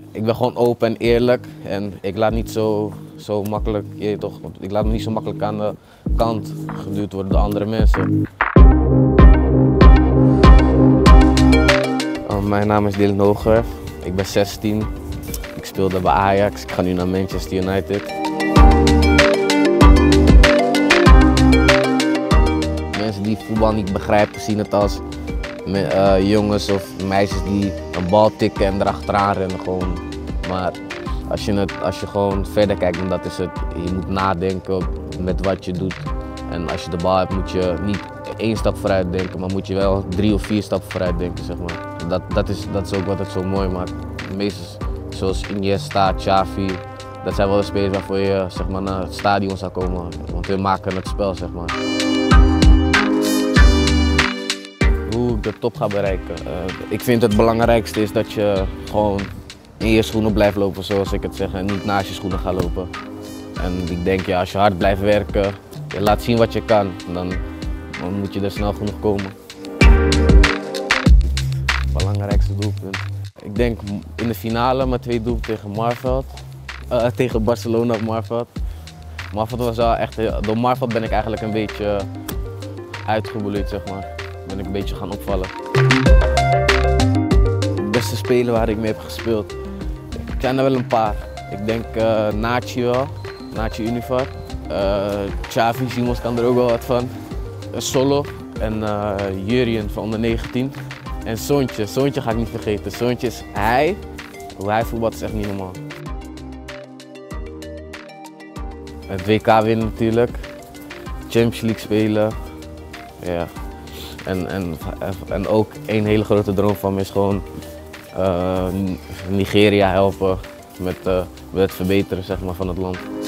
Ik ben gewoon open en eerlijk en ik laat niet zo makkelijk, ik laat me niet zo makkelijk aan de kant geduwd worden door andere mensen. Mijn naam is Dylan Hoogwerf, ik ben 16, ik speelde bij Ajax, ik ga nu naar Manchester United. Mensen die voetbal niet begrijpen zien het als jongens of meisjes die een bal tikken en erachteraan rennen gewoon. Maar als je gewoon verder kijkt dan dat is het, je moet nadenken met wat je doet. En als je de bal hebt moet je niet 1 stap vooruit denken, maar moet je wel 3 of 4 stappen vooruit denken, zeg maar. Dat is ook wat het zo mooi maakt. De meeste zoals Iniesta, Xavi, dat zijn wel de spelers waarvoor je zeg maar, naar het stadion zou komen, want hun maken het spel, zeg maar. Hoe ik de top ga bereiken? Ik vind het belangrijkste is dat je gewoon in je schoenen blijft lopen, zoals ik het zeg, en niet naast je schoenen gaat lopen. En ik denk, ja, als je hard blijft werken, je laat zien wat je kan, dan moet je er snel genoeg komen. Het belangrijkste doelpunt. Ik denk in de finale met 2 doelpunten tegen Marveld, tegen Barcelona op Marveld. Marveld was wel echt, door Marveld ben ik eigenlijk een beetje uitgebloeid, zeg maar. Ben ik een beetje gaan opvallen. De beste speler waar ik mee heb gespeeld, ik ken er wel een paar. Ik denk Nachi wel, Nachi Univar. Xavi Simons kan er ook wel wat van. Solo en Jurjen van onder 19. En Sontje ga ik niet vergeten. Sontje is hoe hij voetbalt is echt niet normaal. Het WK winnen natuurlijk, Champions League spelen. Ja. En ook een hele grote droom van me is gewoon Nigeria helpen met het verbeteren, zeg maar, van het land.